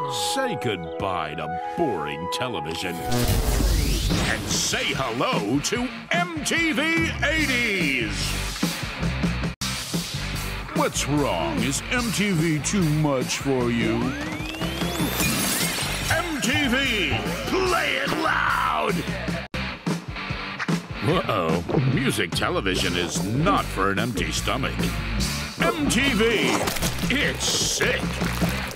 Say goodbye to boring television and say hello to MTV 80s. What's wrong? Is MTV too much for you? MTV! Play it loud! Uh-oh. Music television is not for an empty stomach. MTV! It's sick!